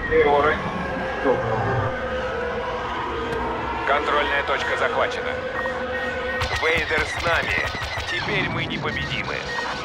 Контрольная точка захвачена. Вейдер с нами. Теперь мы непобедимы.